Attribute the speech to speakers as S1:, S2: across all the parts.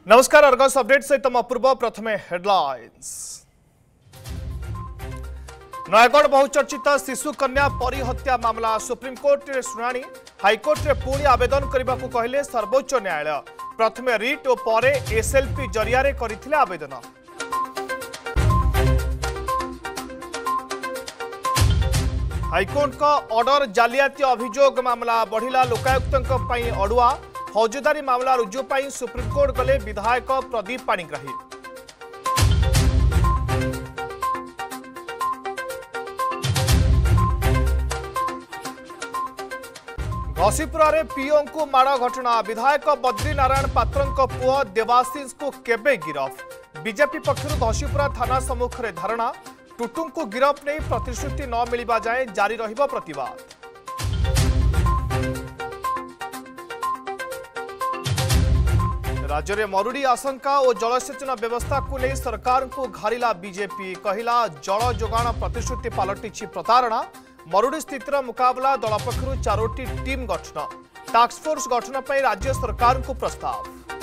S1: नमस्कार Argus update सहित अपूर्व प्रथमे हेडलाइंस। नयगढ़ बहुचर्चित शिशु कन्या परी हत्या मामला सुप्रीमकोर्ट रे शुणाणी। हाइकोर्ट रे पुणी आवेदन करने को कहले सर्वोच्च न्यायालय। प्रथमे रिट और परे एसएलपी जरिया रे करथिले आवेदन। हाइकोर्ट का ऑर्डर जालियाती अभियोग मामला बढ़िला लोकायुक्तों पई अड़ुआ। फौजदारी मामला रुजु पाई सुप्रीमकोर्ट गले विधायक प्रदीप पाणिग्राही। घसीपुरा रे पीओ को माड़ घटना। विधायक बद्री नारायण पात्र पुआ देवाशीष को केबे गिरफ। बीजेपी पक्षर घसीपुरा थाना सम्मुख में धारणा। टुटू को गिरफ नहीं प्रतिश्रुति न मिलवा जाए जारी रहिबो प्रतिवाद। राज्य में मरुड़ी आशंका और जलसेचन व्यवस्था को नहीं सरकार को घारिला बीजेपी। कहला जल जोगाण प्रतिश्रुति पलटि प्रतारणा। मरुड़ी स्थितिर मुकाबला दल पक्षर 4टी टीम गठन। टास्क फोर्स गठन पर राज्य सरकार को प्रस्ताव।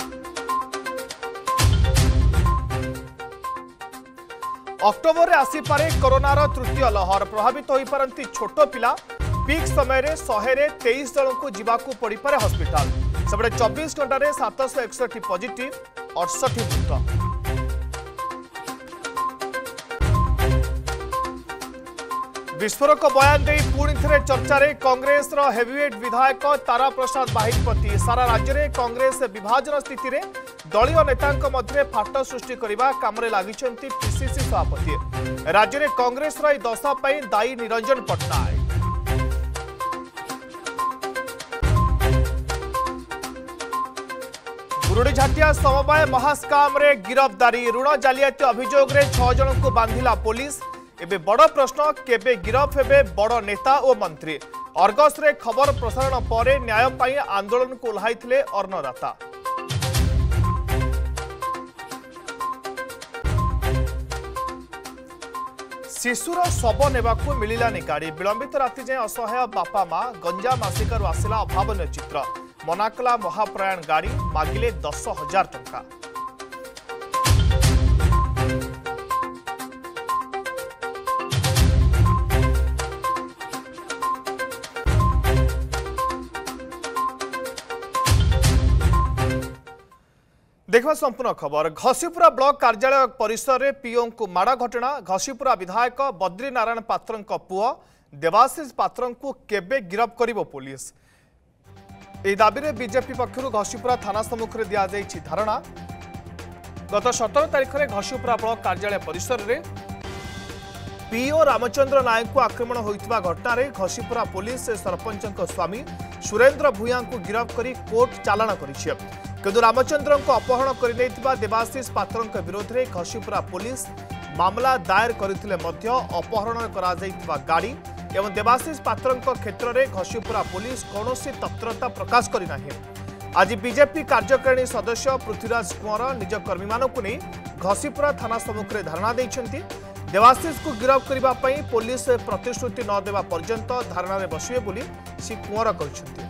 S1: अक्टोबर में आसीपारे कोरोनार तृतीय लहर। प्रभावित हो पारती छोट पिला। पीक समय 123 जन को जीवाकू पड़ पारे हस्पिटाल। सेपटे 24 घंटा 761 पॉजिटिव 68 मृत। विस्फोरक बयान दे पुणी थे चर्चा रे कांग्रेस हेवीवेट विधायक तारा प्रसाद बाहिपति। सारा राज्य में कांग्रेस विभाजन स्थिति रे दलीय नेतांक मध्य फाट सृष्टि करने काम लगी पीसीसी सभापति। राज्य में कांग्रेस दशा दायी निरंजन पट्टनायक। गुरुडीझाटिया समवाय महास्काम रे गिरफ्तारी। ऋण जालियाती अभियोग रे 6 जन को बांधिला पुलिस। एबे बड़ प्रश्न केबे गिरफ हेबे बड़ नेता और मंत्री। अर्गस रे खबर प्रसारण पर न्याय पाई आंदोलन को ओह्लाइथिले अन्नदाता। शिशुर शव नेबाकू मिलिलानी गाड़ी। विलंबित राति जाए असहाय बापा मां। गंजाम आसिकारू आसिला अभावन चित्र। मनाकला महाप्रयाण गाड़ी। मागिले 10,000 टंका। देखा संपूर्ण खबर। घसीपुरा ब्लॉक कार्यालय परिसर में पीओ को माड़ घटना। घसीपुरा विधायक बद्री नारायण पात्र पुआ देवाशीष पात्र को केबे गिरफ करिबो पुलिस। यह दाबी में बीजेपी पक्षर घसीपुरा थाना सम्मुख में दि जाइछि धारणा। गत 17 तारिख में घसीपुरा ब्लॉक कार्यालय परिसर में पीओ रामचंद्र नायक को आक्रमण होइतिबा घटना रे घसीपुरा पुलिस सरपंच स्वामी सुरेंद्र भूया को गिरफ करी कोर्ट चालाण करिछि। किंतु रामचंद्र को अपहरण कर देवाशीष पात्र विरोध में घसीपुरा पुलिस मामला दायर करथिले मध्य अपहरण करा जाइतिबा गाड़ी एवं देवाशीष पात्र क्षेत्र में घसीपुरा पुलिस कौन तत्परता प्रकाश करना। आज बीजेपी कार्यकारिणी सदस्य पृथ्वीराज कुंवर निज कर्मी मानक नहीं घसीपुरा थाना सम्मुख में धारणा देइछन्ति। देवाशीष को गिरफ करने पुलिस प्रतिश्रुति न देवा पर्यंत धारणा रे बसिबे बोली श्री कुंवर कहछन्ति।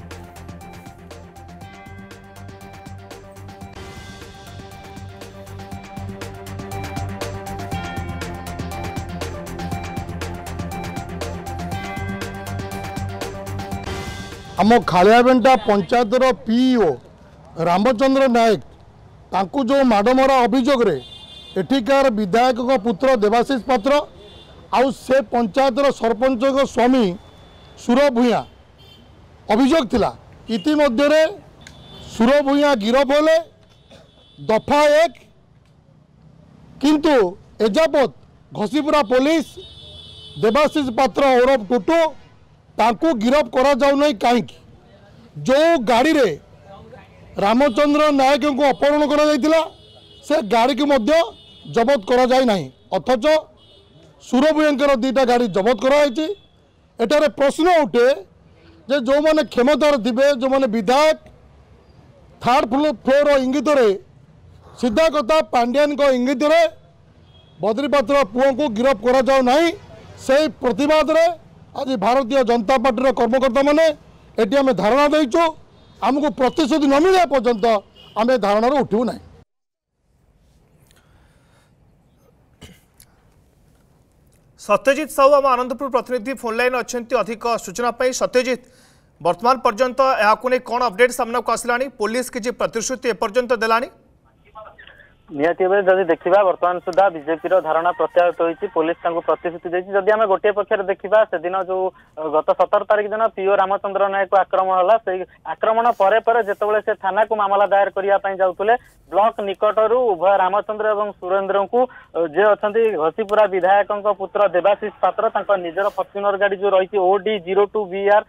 S2: आम खालियाबेंटा पंचायतर पीओ रामचंद्र नायक तांकु जो माडमरा अभियोग रे एठिकार विधायक पुत्र देवाशीष पात्र आउ से पंचायतर सरपंच स्वामी सुर भूया अभियोग थिला। इतिमध्य सुर भूया गिरफ होले दफा 1 किंतु एजाबत घसीपुरा पुलिस देवाशीष पात्र ओरफ टुटू तांकू गिरफ करा जाऊ नहीं कहीं। जो गाड़ी रे रामचंद्र नायक को अपहरण करा जाइतिला से गाड़ी को मध्य जबत करा जाय नहीं। अथच सुरभुयंकर 2टा गाड़ी जबत करा जायछि। एटारे प्रश्न उठे जे जो माने क्षमतार थिबे जो माने विधायक 3rd फ्लोर इंगित रे सीधा कथा पांड्यान को इंगित रे बद्री पात्र पुओ को गिरफ करा जाऊ नहीं। से प्रतिवाद रे आज भारतीय जनता पार्टी कर्मकर्ता माने एटी आम धारणा देचु। आमको प्रतिश्रुति न मिले पर्यंत आम धारणार उठू ना।
S1: सत्यजित साहू आम आनंदपुर प्रतिनिधि फोन लाइन अच्छा अधिक सूचना सत्यजित वर्तमान पर्यंत यहाँ कौन अपडेट सामना को आसला पुलिस किसी प्रतिश्रुति एपर्यंत देलानी
S3: निहाती भाव जब देखा बर्तमान सुधा बीजेपी धारणा प्रत्याहत होती पुलिस प्रतिश्रुति देती जदि आम गोटे पक्ष देखा से दिन जो गत 17 तारिख दिन पीओ रामचंद्र नायक आक्रमण है से आक्रमण पर जिते से थाना को मामला दायर करने जाऊे ब्लॉक निकटर उभय रामचंद्र और सुरेन्द्र को जे अच्छा घसीपुरा विधायक पुत्र देवाशीष पात्र निजर फर्च्यूनर गाड़ी जो रही OD02 BR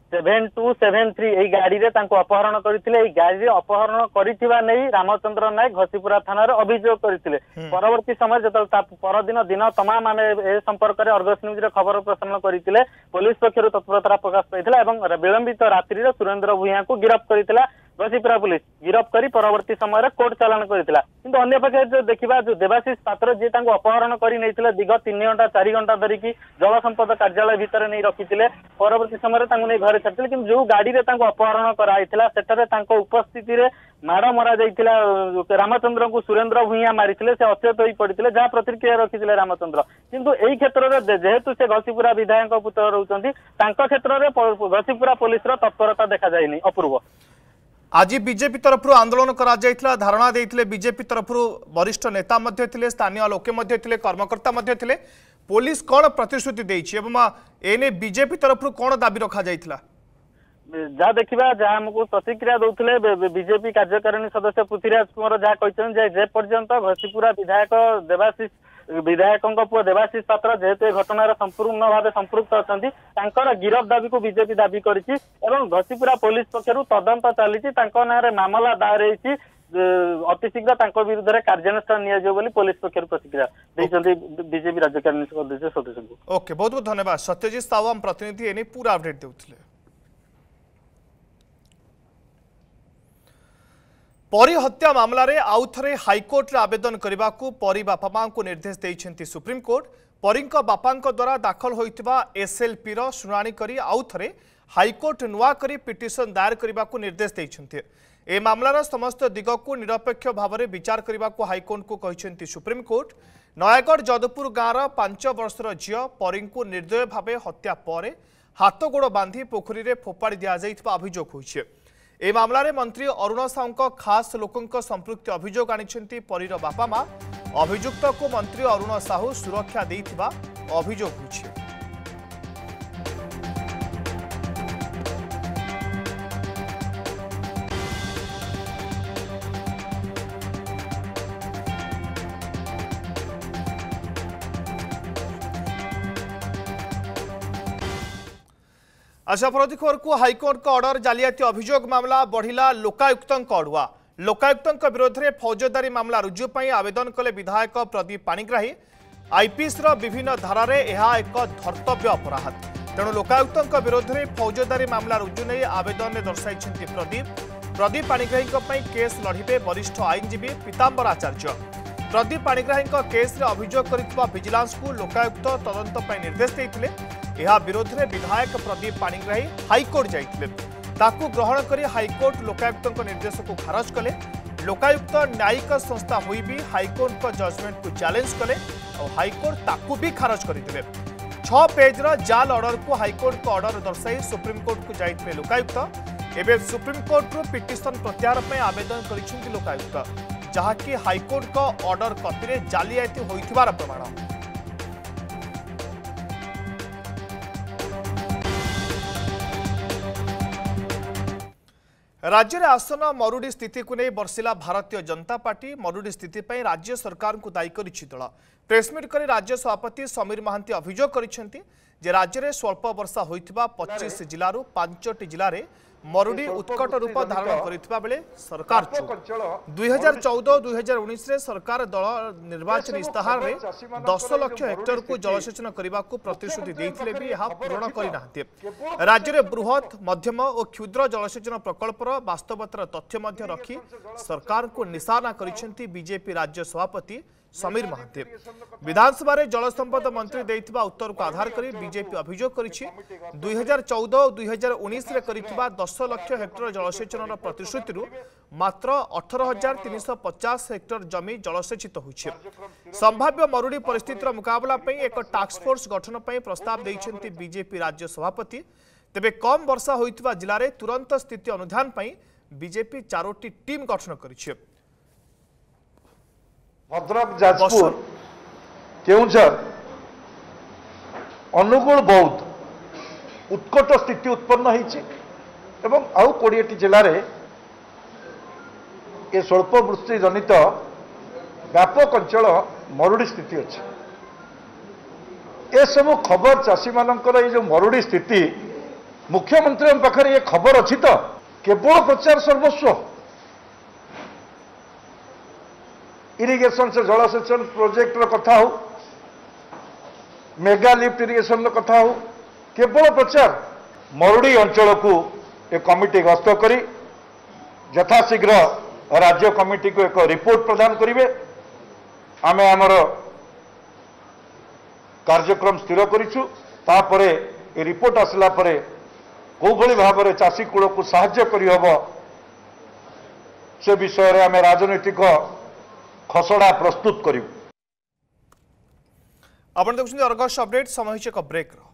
S3: 7273 यही गाड़ी रे अपहरण करथिले गाड़ी अपहरण करिथिबा नै रामचंद्र नायक घसीपुरा थाना अभियोग करथिले परवर्ती समय जतल परदिन दिन तमाम आमे ए संपर्क रे अर्गस न्यूज रे खबर प्रसारण करथिले पुलिस पक्षरु तत्परता प्रकाश पाइथिला एवं विलंबित रात्रि रे सुरेन्द्र भूया को गिरफ्त करथिला घसीपुरा पुलिस गिरफ्त करी परवर्ती समय कोर्ट चालान करथिला किंतु अन्य पक्षे जो देखिबा जो देवाशीष पात्र जे तांको अपहरण करी नैथिले दीर्घ 3 घंटा 4 घंटा धरिकी जल संपद कार्यालय भितर नै रखिथिले परवर्ती समय तांको नै घरे छाड़िथिले किंतु जो गाड़ी रे तांको अपहरण कराइथिला सेटारे तांको उपस्थिति रे माड़ मरा जाइथिला रामचंद्र को सुरेन्द्र भूया मारिथिले से अचेत होई पड़िथिले जहा प्रतिक्रिया रखिथिले रामचंद्र किंतु एई क्षेत्र रे जेहेतु से घसीपुरा विधायक पुत्र रहउचंती तांको क्षेत्र रे घसीपुरा पुलिस रो तत्परता देखा जायनी। अपूर्व
S1: आज बीजेपी तरफ आंदोलन करा जायतिला धारणा देइथिले बीजेपी तरफ वरिष्ठ नेता मध्य थिले स्थानीय लोके मध्य थिले कर्मकर्ता मध्य थिले पुलिस कौन प्रतिश्रुति देइछि एवं एने बीजेपी तरफ कौन दाबी रखा जायतिला
S3: जहाँ देखा जहाँ आमको प्रतिक्रिया दौले बीजेपी कार्यकारिणी सदस्य पृथ्वीराज कुमार जहाँ कहते जे पर्यंत घसीपुरा विधायक देवाशीष विधायक पुओ देवाशीष पात्र जेहेतु घटनार संपूर्ण भाव संपृक्त अच्छा गिरफ दाबी को बीजेपी दाबी करिछि एवं घसीपुरा पुलिस पक्षरु तदंत चली ना मामला दायर होती अतिशीघ्र विरुद्ध में कार्यानुष्ठान नि पुलिस पक्षर प्रतिक्रिया देइछन्ति बीजेपी राज्यकारिणी सदस्य।
S1: ओके बहुत बहुत धन्यवाद सत्यजित साहू आम प्रतिनिधि एने पूरा अपडेट देउथिले। परी हत्या मामला रे आउ थरे हाईकोर्ट रे आवेदन करने को परी बापा मां को निर्देश देइछन्ति सुप्रीम कोर्ट परींक बापांक द्वारा दाखल होइतिबा एसएलपी रो सुनानी करी आउ थरे हाईकोर्ट नुआ करी पिटिशन दायर करने को निर्देश देइछन्ति ए मामलार समस्त दिग को निरपेक्ष भाव में विचार करने को हाईकोर्ट को कहिछन्ति सुप्रीम कोर्ट नयागढ़ जदपुर गाँवर 5 वर्षर झियो परी को निर्दय भाव हत्या पर हाथ गोड़ बांधी पोखरी रे फोपाड़ी दिया जाइतिबा अभियोग होइछे। ए मामला रे मंत्री अरुण साहू खास लोकों संपृक्ति अभियोग आनिछन्ति परीर बापा मां अभियुक्त को मंत्री अरुण साहू सुरक्षा देइथिबा अभियोग होइछे। अच्छा परवर्ती खबर को हाईकोर्ट का ऑर्डर जालियाती अभियोग मामला बढ़िला लोकायुक्त अड़ुआ लोकायुक्त विरोध में फौजदारी मामला रुजु पर आवेदन कले विधायक प्रदीप पाणिग्राही आईपीएस विभिन्न धारा रे यह एक धर्तव्य अपराध तेणु लोकायुक्त विरोध में फौजदारी मामला रुजु नहीं आवेदन में दर्शाई प्रदीप पाणिग्राही केस लड़े वरिष्ठ आईनजीवी पीतांबर आचार्य प्रदीप पाणिग्राही केस रे अभियोग कर विजिलेंस को लोकायुक्त तदंत निर्देश देते यह विरोध में विधायक प्रदीप पाणिग्राही हाईकोर्ट जाइथिले ताकू ग्रहण करी हाईकोर्ट लोकायुक्त निर्देश को खारज कले लोकायुक्त न्यायिक संस्था हुई भी हाईकोर्ट को जजमेंट को चैलेंज कले और हाईकोर्ट ताकू भी खारज करते 6 पेजर जाल ऑर्डर को हाईकोर्ट को ऑर्डर दर्शाई सुप्रीम कोर्ट को जाइथिले लोकायुक्त एवं सुप्रीम कोर्ट पिटिशन प्रत्याहार में आवेदन करिसेंति लोकायुक्त जहाँकि हाईकोर्ट को ऑर्डर कॉपी जालियाती होइथिबार प्रमाण। राज्य में आसन मरुड़ी स्थिति को नहीं बर्षिला भारतीय जनता पार्टी मरुड़ी स्थिति पर राज्य सरकार को दायी कर दल प्रेसमिट कर राज्य सभापति समीर महांती अभियोग करिसेंति जे राज्य में स्वल्प वर्षा होइथिबा 25 जिलूर 5टी जिले मरुड़ी उत्कट रूप धारण करथिबा बेले सरकार 2014-2019 रे सरकार दल निर्वाचन इस्ताहार रे 10 लाख हेक्टर को जलसेचन करने को प्रतिश्रुति देइथिले भी यह पूरण करिनाहंती राज्य में बृहत मध्यम और क्षुद्र जलसेचन प्रकल्पर वास्तवतार तथ्य मध्य रखी सरकार को निशाना करिसेंति बीजेपी राज्य सभापति समीर महांती। विधानसभा में जलसंपद मंत्री देइथिबा उत्तर को आधार करी बीजेपी अभियोग करिछि 2014 और 2019 रे करिथिबा 10 लाख हेक्टर जलसेचन प्रतिश्रुति मात्र 18,350 हेक्टर जमी जलसेचित होइछि। संभाव्य मरुड़ी परिस्थितिर मुकाबला पई एक टास्क फोर्स गठन पई प्रस्ताव दैछन्ति बीजेपी राज्य सभापति। तेबे कम वर्षा होइथिबा जिल्ला रे तुरंत स्थिति अनुधान पई बीजेपी 4टी टीम गठन करिछि।
S4: भद्रक, जाजपुर, केउझर, अनुगुल, बौद्ध उत्कट स्थिति उत्पन्न होइछि एवं आउ 20टी जिल्ला रे ए स्वल्प वृष्टि जनित व्यापक अंचल मरुड़ी स्थिति अच्छे। ए सब खबर चाषी मानकर ये जो मरुड़ी स्थिति मुख्यमंत्री पाखे ये खबर अच्छी तो केवल प्रचार सर्वस्व इरिगेशन से जलसेचन प्रोजेक्ट कथा हो, मेगा लिफ्ट इरिगेशन कथा हो, केवल प्रचार मरुड़ी अंचल को एक कमिटी गस्त करी यथाशीघ्र राज्य कमिटी को एक रिपोर्ट प्रदान करेंगे। आम आमर कार्यक्रम स्थिर करिछु। तापरे ए रिपोर्ट आसला परे को भली भाव में चाषी कूल को साहाय्य करि हबो से विषय रे आम राजनीतिक खसड़ा प्रस्तुत करिवु।
S1: आपण देखुछन अर्गस अपडेट समय एक ब्रेक रो।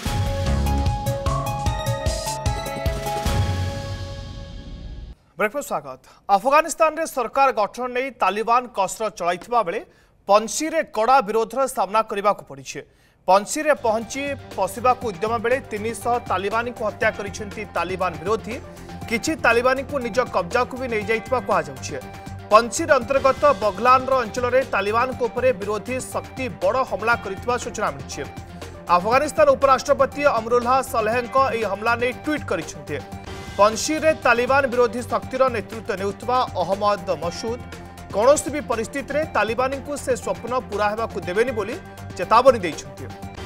S1: ब्रेक में स्वागत। अफगानिस्तान रे सरकार गठन नहीं तालिबान कसरत चलाइथिबा बेले पंछी रे कड़ा विरोध सामना करने को पड़ी। पंछी रे पहुंची पशिबा उद्यम बेले 300 तालिबानी को हत्या करिसेंती तालिबान विरोधी। किछि तालिबानी को निज कब्जा को भी नहीं जाइथिबा कहा जाउछे। पंछी अंतर्गत बगलान अंचल में तालिबान को उपरे विरोधी शक्ति बड़ हमला करिथिबा सूचना मिली। अफगानिस्तान उपराष्ट्रपति अमरुल्लाह सलेहंको एही हमला ने ट्वीट करिसेंती। पंछी रे तालिबान विरोधी शक्तिर नेतृत्व नेउथबा अहमद मसूद कौनसी भी परिस्थिति रे तालिबानी को से स्वप्न पूरा हेबा को देबेनी बोली चेतावनी दैछन्ती।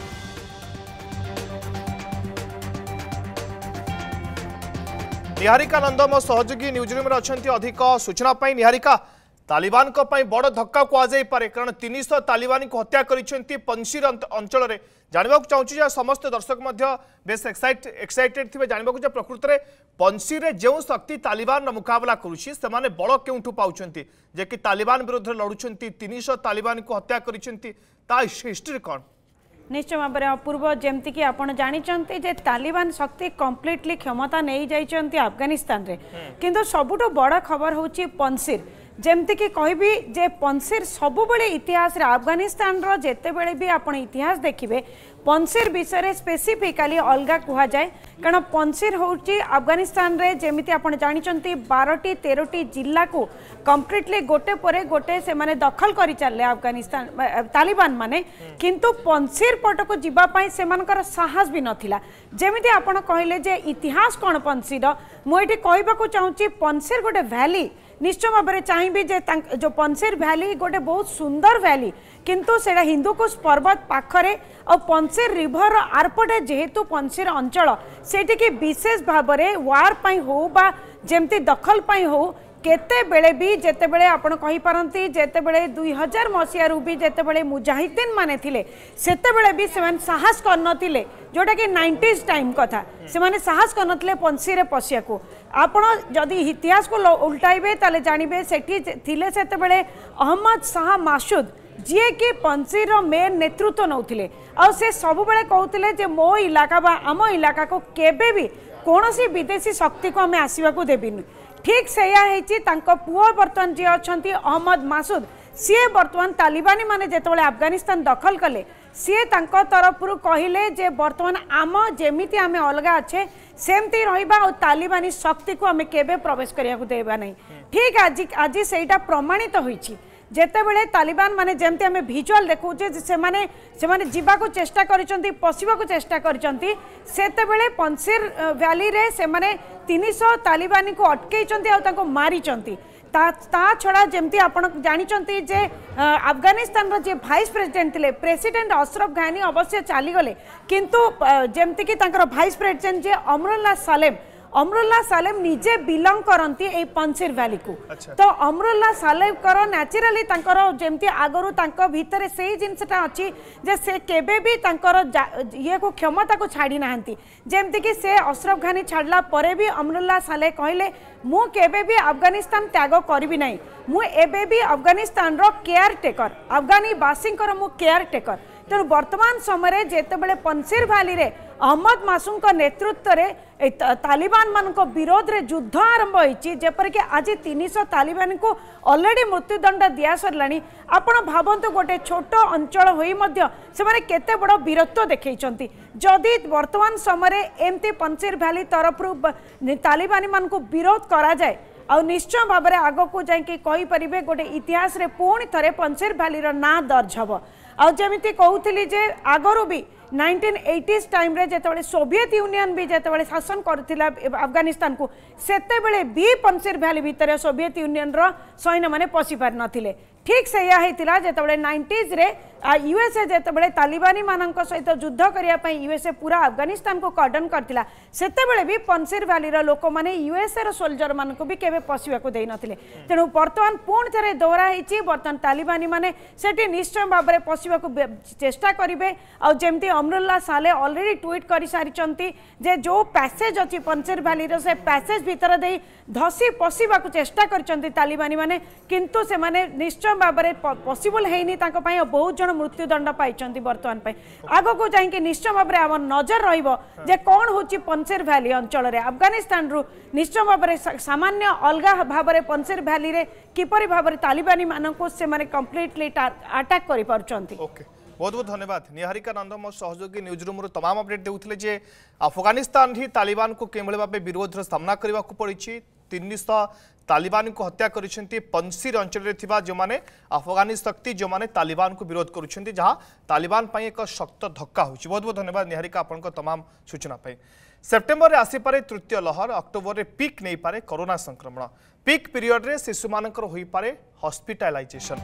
S1: निहारिका नंद मो सहयोगी न्यूज रूम रे अछंती अधिक सूचना पाई। निहारिका, तालिबान को पाई बड़ धक्का को जाई पारे कारण 300 तालिबानी को हत्या करिसेंती पंछी अंचल रे। जानवा को चाहूँ जे समस्त दर्शक मध्य बेस एक्साइटेड थे जानवा को प्रकृत में पंछी रे जो शक्ति तालिबान मुकाबला करुछि सेमाने बड़ केउठु पाउछंती जे कि तालिबान विरुद्ध लड़ुछंती 300 तालिबान को हत्या करिसेंती ता हिस्ट्री कौन?
S5: निश्चय भाव में अपूर्व जमती कि आप जानते जे तालिबान शक्ति कम्प्लीटली क्षमता नहीं जाइछंती अफगानिस्तान रे। किंतु सबुठो बड़ खबर होची पंछीर जमती कि कहबी जे पंछीर सबुबले इतिहास रे अफगानिस्तान रो जेते बेले भी आपण इतिहास देखिबे पंछीर विषय स्पेसिफिकाली अलगा कहा जाए कारण पंछीर होची अफगानिस्तान रे जेमिति आपण जानिचंती 12टी 13टी जिल्ला को कम्प्लीटली गोटे परे गोटे से माने दखल करि चलले अफगानिस्तान तालिबान माने। किंतु पंछीर पट को जीवा पई सेमानकर साहस भी नथिला। जेमिति आपण कहले जे इतिहास कोन पंछीर मु एठी कहबा को चाहूची पंछीर गोटे वैली निश्चय भाव में चाहिए जे जो पंछीर वैली गोटे बहुत सुंदर वैली किंतु सेटा हिंदुकुश पर्वत पाखरे और पंछीर रिभर आरपटे जेहेतु पंछीर अंचल सेठी की विशेष भाव में वार पाई हो बा जेमती दखल पाई हो केते बेले भी जेते बेले आपण कहि पारंती जेते बेले 2000 मसिया रु भी जेते बेले मुजाहिदीन माने थिले सेते बेले भी सेमान साहस कर नथिले जोटा कि 90s टाइम कथा से माने साहस कर नथिले पंछी रे पसिया को। आपण जदि इतिहास को उल्टाइबे ताले जानिबे सेठी थिले सेते बेले अहमद शाह मासूद जी कि पंछीर मेन नेतृत्व नौथिले और से सब बेले कहउथिले जे मो इलाका बा आम इलाका को केबे भी कोनोसी विदेशी शक्ति को हमें आसीबा को देबिनी। ठीक से पुआ बर्तमान जी अच्छा अहमद मासूद सी बर्तमान तालिबानी माने जेतबेले अफगानिस्तान दखल कले सी तरफ कहले जे बर्तमान आम जेमिति आमे अलगा अच्छे सेमती रहिबा और तालिबानी शक्ति को आमे केबे प्रवेश करिया को देबा नहीं। ठीक आज सेटा प्रमाणित होईछि जेतेबेले तालिबान माने जेमती आमे विजुअल देखौजे से माने जीवा को चेष्टा करिसंती पसिबा को चेष्टा करिसंती सेतेबेले पंछीर वैली रे से माने 300 तालिबानी को अटकेइचंती आ ताको मारिचंती। ता छड़ा जमती आपण जानिचंती जे अफगानिस्तान रो जे वाइस प्रेसिडेंट थिले प्रेसिडेंट अशरफ घानी अवश्य चली गले किंतु जमती कि तांकर वाइस प्रेसिडेंट जे अमरुल्लाह सलेम अमरुल्ला सालेम निजे बिलंग करती ए पंसीर वैली को
S1: अच्छा।
S5: तो अमरुल्ला सालेम कर नेचुरली तांकर जेमती आगरु तांको भीतर से जिनसटा अछि जे से केबे भी तांकर ये को क्षमता को छाड़ी नाहंती जेमती कि से अशरफ घानी छाड़ला परे भी अमरुल्ला साले कहले मु केबे भी अफगानिस्तान त्याग करबी नाही मु एबे भी अफगानिस्तान रो केयर टेकर अफगानी बासिंकर मु केयर टेकर तेणु वर्तमान समय जेतेबेले पंसीर वैली रे अहमद मासूम को नेतृत्व रे तालिबान मान को विरोध रे युद्ध आरंभ होईची जेपर कि आज 300 तालिबान को ऑलरेडी मृत्युदंड दिया सरलानी आपण भावंतु गोटे छोट अंचल होई मध्य से माने केते बड़ वीरत्व देखैचंती जदि वर्तमान समय एमती पंसीर वैली तरफ तालिबानी मान को विरोध करा जाए आ निश्चय भाव में आग को जाकि कहीपर गोटे इतिहास रे पुणी थे पंसीर वैली ना दर्ज हम आमती कहूली जे आगरू भी 1980s टाइम रे जेतेबेले सोवियत यूनियन भी जेतेबेले शासन करथिला अफगानिस्तान को सेतेबेले भी पंसीर वैली भितर सोवियत यूनियन रो सैन्य माने पशि पार नथिले ठीक से या हेतिला जेतेबेले 90s रे यूएसए जेतेबेले तालिबानी मानक सहित युद्ध करिया पई यूएसए पूरा अफगानिस्तान को कर्डन करथिला सेतेबेले भी पंसीर वैली रो लोक माने यूएसए रो सोल्जर मानक भी केबे पशिबा को देई नथिले तेणु वर्तमान पुणी थे दोहरा हेछि वर्तमान तालिबानी माने सेठी निश्चय भाव में पशिबा को चेष्टा करिवे आ जेमती अमरुल्ला साले ऑलरेडी ट्वीट कर सारी जे जो पैसेज अच्छी पंसीर वैली से पैसेज भितर दे धसी पशिबा को चेष्टा करचंती तालिबानी माने किंतु से माने निश्चय भाव में पॉसिबल हेनी तांको पई बहुत जन मृत्युदंड पाइचंती वर्तमान पई आगो को जाइके निश्चय भाव में आम नजर रहिबो जे कोन होची पंसीर वैली अंचल रे अफगानिस्तान रु निश्चय भाव में सामान्य अलगा भाव में पंसीर वैली रे किपरि भाव में तालिबानी मानको से माने कंप्लीटली अटैक करि परचंती
S1: ओके बहुत बहुत धन्यवाद निहारिका नंद मो सहयोगी न्यूज रूम तमाम अपडेट देउथिले जे अफगानिस्तान ही तालिबान को केमळे भाबे विरोध सामना करबा को पड़िछि 300 तालिबान को हत्या करिसेंती पंसीर अंचल रे थिबा जो माने अफगानी शक्ति जो माने तालिबान को विरोध करुछेंती जहां तालिबान पई एक शक्त धक्का होछि बहुत बहुत धन्यवाद निहारिका आपन को तमाम सूचना पई सेप्टेम्बर रे आसी पारे तृतीय लहर अक्टोबर रे पीक नहीं पारे कोरोना संक्रमण पीक पीरियड रे शिशु मानकर होई पारे हॉस्पिटलाइजेशन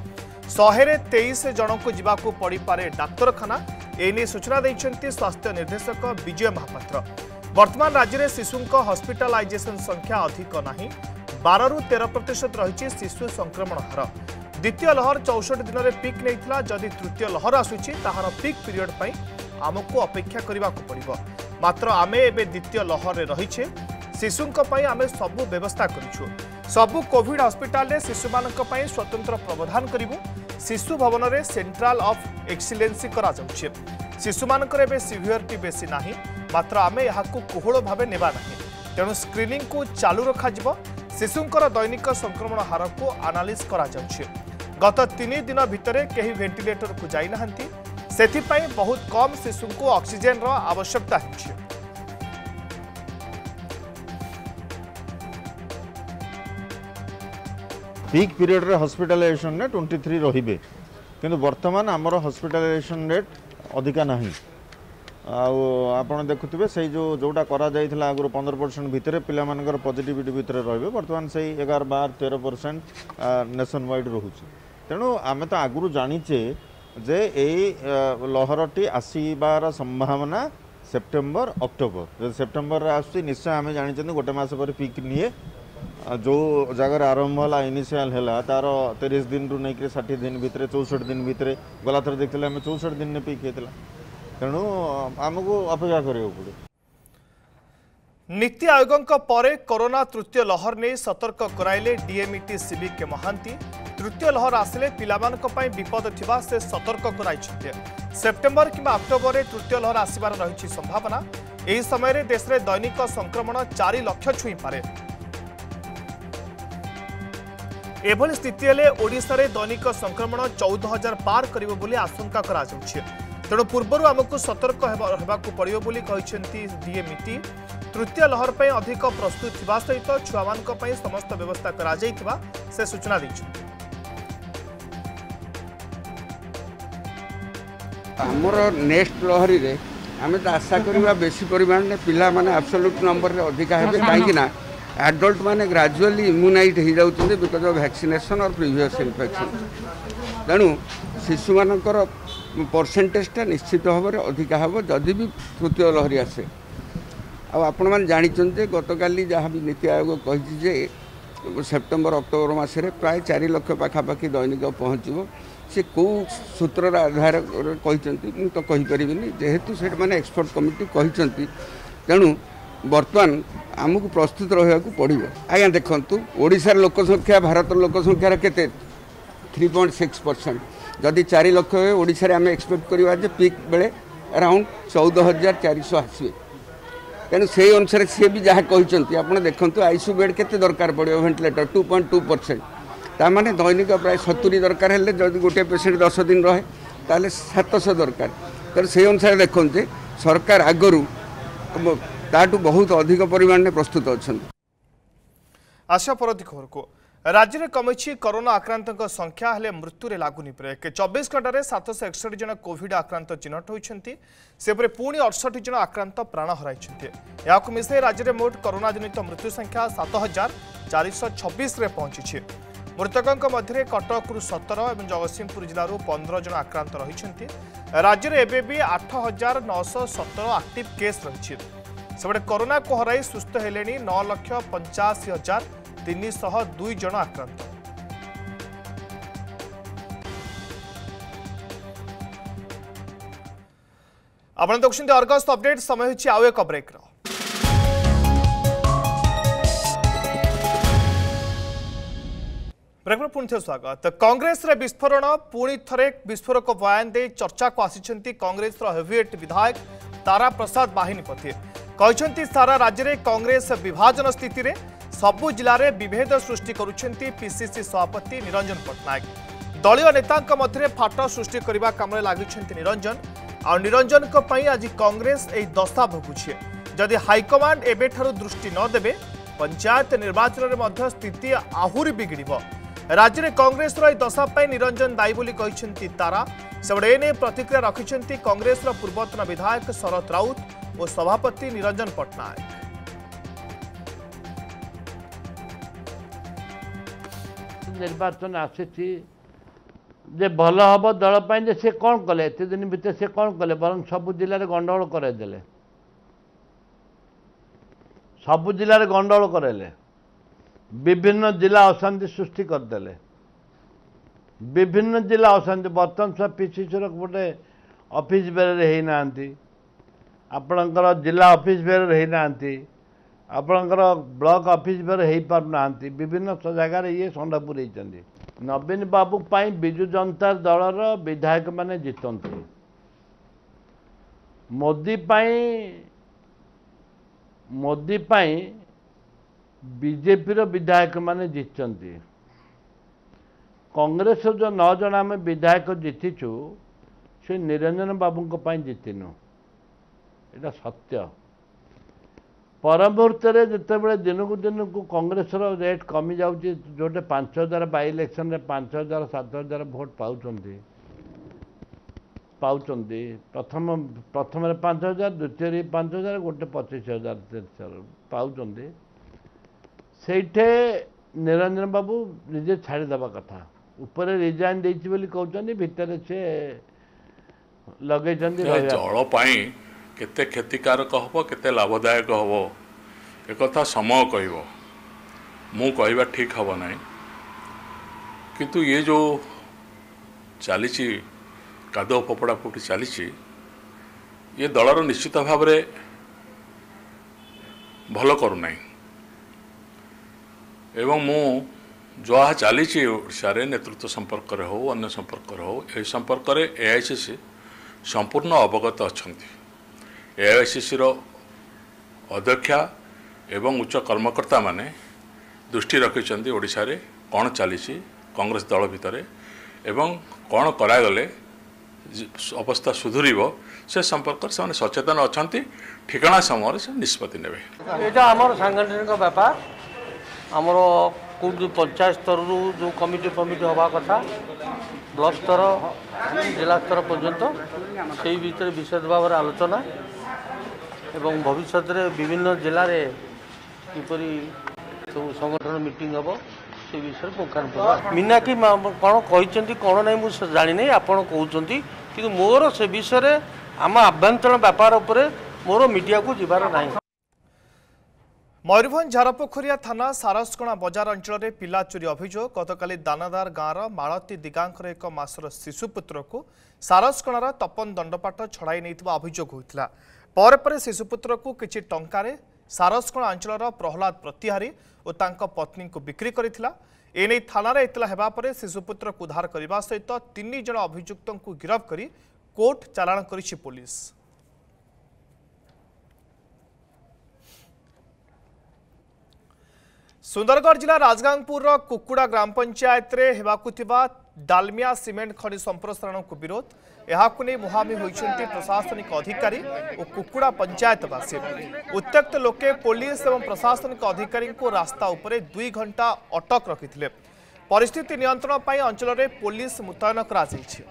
S1: 123 जन को जीवा को पड़ी पारे डाक्तरखाना एने सूचना दैछंती स्वास्थ्य निर्देशक विजय महापात्र वर्तमान राज्य में शिशुंक हॉस्पिटलाइजेशन संख्या अधिक नहीं 12 ରୁ 13% रही शिशु संक्रमण हार द्वितीय लहर 64 दिन में पीक नहीं जदि तृतीय लहर आसूची ताहार पीक पीरियड पई आमको अपेक्षा करने को पड़ो मात्र आमे एबे द्वितीय लहर रे रहीछे शिशुंक पई आमे सबु व्यवस्था करिछु सबु कोविड हॉस्पिटल रे शिशु मानक पई स्वतंत्र प्रावधान करिवु शिशु भवन रे सेंट्रल ऑफ एक्सीलेंसी करा जाउछे शिशु मानक रे सिवियरिटी बेसी नाही मात्र आमे यहाकू कोहळ भाबे नेबा नाही तेणु स्क्रीनिंग को चालू रखा जिवो शिशुंकर दैनिक संक्रमण हार को एनालिसिस करा जाउछे गत 3 दिन भितरे केही वेंटिलेटर को जाई नाहंती सेथिपाई बहुत कम शिशु को ऑक्सीजन रो आवश्यकता है
S6: पीक पीरियड रे हॉस्पिटलाइजेशन ने 23 रहिबे किंतु वर्तमान आमर हॉस्पिटलाइजेशन रेट अधिका नहीं आपण देखुथिबे से जोटा करा जायथिला आगु 15% भितरे पिला मानकर पॉजिटिविटी भितरे रहिबे वर्तमान से 11-12-13% नेशन वाइड रहुछि तेणु आमे तो आगु जानिचे जे लहरटी आसबार संभावना सेप्टेम्बर अक्टोबर सेप्टेम्बर आसुची निश्चय आम जानी गोटे मस पर पीक निए जो जगार आरंभ है इनिशियल है तार 30 दिन रु नहीं 60 दिन भितर 64 दिन भितर गला थर देखते आम 64 दिन में पीक होता तेणु आमको अपेक्षा करियो पड़े
S1: नीति आयोगों परे कोरोना तृतीय लहर ने सतर्क कराइले डीएमईटी सीबीके महांती तृतीय लहर आसिले पिलामानक पई विपद थिबा से सतर्क कराइछन्ते सेप्टेम्बर किंबा अक्टोबर रे तृतीय लहर आसिबार रहिछि संभावना एही समय रे देश रे दैनिक संक्रमण 4 लाख छुई पारे एभली स्थिति हेले ओडिशा रे दैनिक संक्रमण 14,000 पार करिवो बोली आशंका करा जाउछि तेणु पूर्वरु आमको सतर्क हेबाकु पड़ियो बोली कहिसेंती डीएमईटी तृतीय लहर पे अधिक प्रस्तुत थिबा सहित छुआ मानक पई समस्त व्यवस्था करा जाइथिबा से सूचना दैछि
S7: आमर नेक्स्ट लहरी रे आमे तो आशा करबा बेसी परिमाण में पिला माने एब्सोल्यूट नंबर रे अधिका हेबे काहेकि ना एडल्ट माने ग्रेजुअली इम्यूनाइट हो जाउछन्ते बिकॉज ऑफ वैक्सीनेशन और प्रीवियस इन्फेक्शन तेणु शिशु मानकर परसेंटेजटा निश्चित भाव में अधिका हम जदि भी तृतीय लहरी आसे आपण मैंने जानते गतकाली जहाँ भी नीति आयोग कही सेप्टेम्बर अक्टोबर मसरे प्राय 4 लाख पाखापाखि दैनिक पहुँचो से कौ सूत्र आधार कहते मुझे तो कहीपरि जेहेतु से मैंने एक्सपर्ट कमिटी कहते तेणु बर्तमान आमको प्रस्तुत रहा पड़ो। आज्ञा देखु ओडिशार लोकसंख्या भारत लोकसंख्यार केते 3.6%। जदि 4 लाख ओडिशा आम एक्सपेक्ट करवा पीक बेले अराउंड 14,400 आसवे तेणु से अनुसार सी भी जहाँ कहते आप देखो आईसीयू बेड के दरकार पड़ो वेंटिलेटर 2.2%। ताने दैनिक प्राय 70 दरकार है जब गोटे पेसेंट 10 दिन रहे ताले 700 दरकार तेणु से अनुसार देखते सरकार आगरू ताठू बहुत अधिक परिमाण में प्रस्तुत अच्छा।
S1: आशा परवर्ती खबर को राज्य में कमी कोरोना आक्रांतों संख्या हेले मृत्यु लगुनि ब्रेक 24 घंटे 761 जन कोविड आक्रांत चिन्हट होती सेपरे पुणी 68 जन आक्रांत प्राण हराई मिसाई राज्य में मोट कोरोना जनित मृत्यु संख्या 7,426 पहुंची। मृतकों मध्य कटक 17 और जगतसिंहपुर जिलूर 15 जन आक्रांत रही। राज्य में एबे भी 8,917 आक्टिव केस रही। सेपटे कोरोना को हराई सुस्थ हेले 9,85,302 जन आक्रांत। आपण देखुं अर्गस अपडेट समय होछि आउ एक ब्रेक रो। ब्रेक पुणी थे स्वागत। कांग्रेस रे विस्फोरण पुणी थरे विस्फोरक बयान दे चर्चा को आसिछंती कांग्रेस रो हेवीवेट विधायक तारा प्रसाद बाहिनीपति कहते सारा राज्य में कांग्रेस विभाजन स्थिति रे सबु जिले में विभेद सृष्टि करुछंती पीसीसी सभापति निरंजन पट्टनायक। दलीय नेतांक मध्य फाट सृष्टि करने काम लगिछंती निरंजन आ निरंजन को पई आज कांग्रेस एही दशा भोगुछे। जदि हाईकमांड एबेठारु दृष्टि न देबे पंचायत निर्वाचन में मध्य स्थिति आहुरी बिगड़िबो। राज्य में कांग्रेस दशा पर निरंजन दायी बोली कहते तारा सेबड़े एने प्रतिक्रिया रखिंट कांग्रेस पूर्वतन विधायक शरद राउत और सभापति निरंजन पट्टनायक।
S8: निर्वाचन आसी भल हम दल पाई से कौन कले एत दिन भितर से कौन कले बर सबु जिले गंडगोल करदे सबु जिले गंडगोल करले विभिन्न जिला अशांति सृष्टि करदे विभिन्न जिला अशांति बर्तमान सब पीसीसी गोटे ऑफिस बेरे होना आपणकर जिला ऑफिस बेरे होना आपणकर ब्लॉक ऑफिस बेरे हो पारना विभिन्न जगार ये संडा पुरई नवीन बाबू पाई बिजु जनता दलर विधायक माने जीतती मोदी पाई बीजेपी विधायक माने जीतती कांग्रेस जो 9 जन आम विधायक जीतिचु से निरंजन बाबू जीतिनु एटा सत्य। पर मुहूर्त जिते दिन को दिन को कांग्रेस रेट कमी जाऊँगी जोटे 5,000 बाई इलेक्शन में 5,000 7,000 भोट पाउचंदी प्रथम 5,000 द्वितीय 5,000 गोटे 25,000 पाउचंदी सेठे निरंजन बाबू निजे छाड़ीदवा कथा ऊपर रिजाइन देछि बोली कहउचंदी भितर से लगे
S9: जल केते क्षतिकारक हम केते लाभदायक हम एक समय कह मु कहवा ठीक हम ना किंतु ये जो चली कादो फपड़ा फुटी चली ये दलर निश्चित भाव भल करूना एवं मु जहाँ चली ओडिशा नेतृत्व संपर्क हो अन्य संपर्क हो यह संपर्क में एआईसीसी संपूर्ण अवगत अच्छा एआईसीसी अध्यक्षा एवं उच्च कर्मकर्ता माने दृष्टि रखिंट ओडिशा रे कौन चली कांग्रेस दल भितर एवं कौन करागले अवस्था सुधुर से संपर्क से सचेतन अच्छा ठिकाना समय से निष्पत्ति ने
S10: यहाँ सांगठनिक व्यापार आमर कौट पंचायत स्तर जो कमिटी हवा कथा ब्लॉक स्तर जिला स्तर पर्यंत से भीतर विशेष भाव में आलोचना एवं भविष्य में विभिन्न जिले में किपरि सब संगठन मीटिंग हम से विषय पुंखानुपुंख मीनाक्षी कौन कहते कौन ना मुझे जानी नहीं आपड़ कहते कि मोर से विषय आम आभ्यंतरण व्यापार उपर मोर मीडिया को जीवार ना।
S1: मयूरभंज झारपोखरिया थाना सारसकणा बजार अंचल में पिला चोरी अभियोग गतकाली दानादार गाँवर मालती दिगांकर एक मासर शिशुपुत्र को सारसकणार तपन दंडपाठ छड़ाई नहीं अभियोग होता। पर शिशुपुत्र को किछि टंकारे सारसकणा अंचल प्रहलाद प्रतिहारी और तांको पत्नी को बिक्री करथिला। एने थाना इतला हेबा परे शिशुपुत्र को उद्धार करने सहित 3 जन अभियुक्तों को गिरफ्त करी कोर्ट चालाण करिछि पुलिस। सुंदरगढ़ जिला राजगांगपुर कुकुड़ा ग्राम पंचायत रे हेबाकुथिबा डालमिया सीमेंट खनि संप्रसारण को विरोध यहाकु नहीं मुहामी होइछन्ति प्रशासनिक अधिकारी और कुकुड़ा पंचायतवासी। उत्त्यक्त लोके पुलिस एवं प्रशासनिक अधिकारी को रास्ता उपरे 2 घंटा अटक रखिथिले। परिस्थिति नियंत्रण पाई अंचल में पुलिस मुतयन करा जायछि।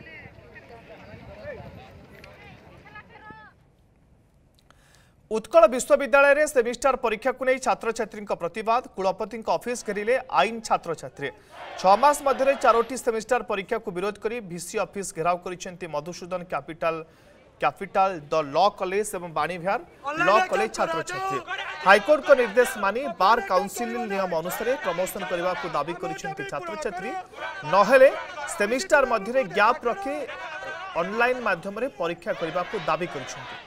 S1: उत्कल विश्वविद्यालय रे सेमिस्टर परीक्षा को नहीं छात्र छात्री प्रतिवाद कुलपति ऑफिस घेरिले आईन छात्र छात्री। 6 मास मध्य 4टी सेमिस्टर परीक्षा को विरोध करी वीसी ऑफिस घेराव करिसेंती Madhusudan capital the law college एवं बाणीविहार लॉ कॉलेज छात्र छात्री। हाईकोर्ट को निर्देश मानी बार काउंसिल नियम अनुसार प्रमोशन करने को दाबी करिसेंती छात्र छात्री। नहेले सेमिस्टर मध्य गैप रखी ऑनलाइन माध्यम रे परीक्षा करने को दाबी करिसेंती।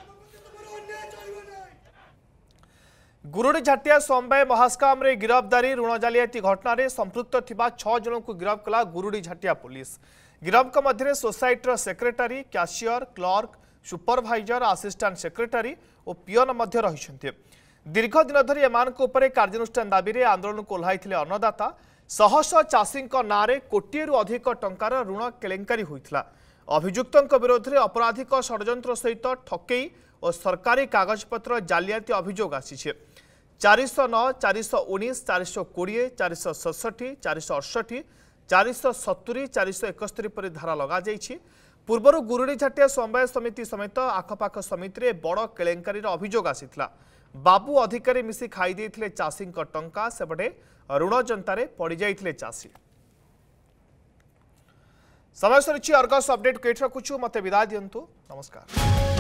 S1: गुरुड़ी झाटिया समवाय महास्काम रे गिरफ्तारी ऋण जालियाती घटना संपृक्त थिबा 6 जनों को गिरफ्त कला गुरुड़ी झाटिया पुलिस। गिरफ्त मध्य society secretary cashier clerk supervisor assistant secretary और पियन मध्य रही। दीर्घ दिन धरी एमानक उपरे कार्यानुष्ठान दाबी रे आंदोलन को ओह्लाइथिले अन्नदाता। शह शह चाषी नारे कोटिएरु अधिक टंकार ऋण केलेंकारी होइथिला। अभियुक्तों विरोध में अपराधिक षड्यंत्र सहित ठकई और सरकारी कागजपत्र जालियाती अभियोग आसी। 409, 419, 420, 467, 468, 470, 471 पर धारा लगा जाइछि। पूर्वर गुरुड़ी झाटिया समवाय समिति समेत आखपाख समिति रे बड़ केलेंकारी अभियोग आसीथिला। बाबू अधिकारी मिसी खाई देइथिले चाषी टंका सेपटे ऋण जंतारे पड़ी जाइथिले चाषी। समय सरी अर्गस अपडेट को रखुछु मते विदाय दियंतु। नमस्कार।